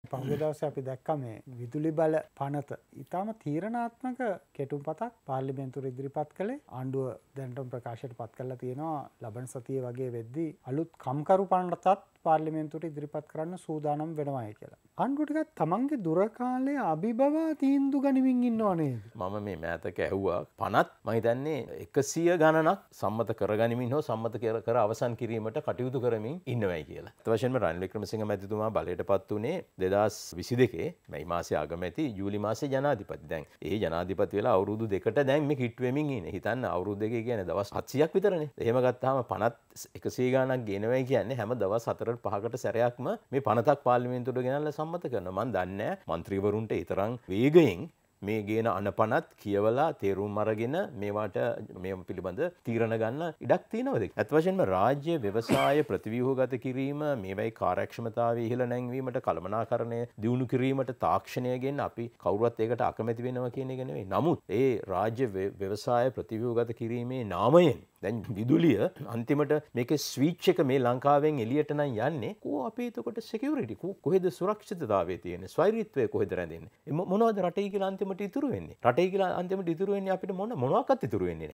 පහුගිය දවසේ අපි දැක්කා මේ විදුලි බල පනත ඊටම තීරණාත්මක කෙටුම්පතක් පාර්ලිමේන්තුවේ ඉදිරිපත් කළේ. ආණ්ඩුව දැනටම ප්‍රකාශයට පත් කරලා තියෙනවා ලබන සතියේ වගේ වෙද්දී අලුත් කම්කරු පනතත් පාර්ලිමේන්තුවට ඉදිරිපත් කරන්න සූදානම් වෙනවායි කියලා. ආණ්ඩුව ටිකක් තමන්ගේ දුර කාලයේ අභිබවා තීන්දුව ගනිමින් ඉන්නව නේද? මම මේ මෑතක ඇහුවා පනත් මම හිතන්නේ 100 ගණනක් සම්මත කරගනිමින් හෝ සම්මත කර අවසන් කිරීමට කටයුතු කරමින් ඉන්නවයි කියලා. අත් වශයෙන්ම රනිල් වික්‍රමසිංහ මැතිතුමා බලයටපත් උනේ 2022 මේ මාසයේ අගමැති ජූලි මාසයේ ජනාධිපති. දැන් ඒ ජනාධිපති වෙලා අවුරුදු දෙකට දැන් මේ කිට් වෙමින් ඉන්නේ. හිතන්න අවුරුදු දෙකේ කියන්නේ දවස් 700ක් විතරනේ. එහෙම ගත්තාම පනත් 100 ගණනක් ගෙනවයි කියන්නේ හැම දවස් 4කට 5කට සැරයක්ම මේ පනතක් පාර්ලිමේන්තුවට ගෙනල්ලා සම්මත කරනවා. මම දන්නේ නැහැ മന്ത്രിවරුන්ට ඊතරම් වේගයෙන් මේ ගේන අනපනත් කියවලා තේරුම් අරගෙන මේවට මේ පිළිබඳ තීරණ ගන්න ඉඩක් තියෙනවද? අත් වශයෙන්ම රාජ්‍ය ව්‍යවසාය ප්‍රතිව්‍යුහගත කිරීම මේවයි කාර්යක්ෂමතාවය ඉහළ නැංවීමට කළමනාකරණය දියුණු කිරීමට තාක්ෂණය ගෙන් අපි කවුරුවත් ඒකට අකමැති වෙනවා කියන එක නෙවෙයි. නමුත් ඒ රාජ්‍ය ව්‍යවසාය ප්‍රතිව්‍යුහගත කිරීමේ නාමයෙන් දැන් විදුලිය අන්තිමට මේකේ ස්විච් එක මේ ලංකාවෙන් එළියට නම් යන්නේ කෝ අපේ එතකොට සිකියුරිටි කොහෙද සුරක්ෂිතතාවය තියෙන්නේ ස්වෛරීත්වය කොහෙද රැඳෙන්නේ මොනවද රටේ කියලා අන්තිමට ඉතුරු වෙන්නේ රටේ කියලා අන්තිමට ඉතුරු වෙන්නේ අපිට මොනවාක්වත් ඉතුරු වෙන්නේ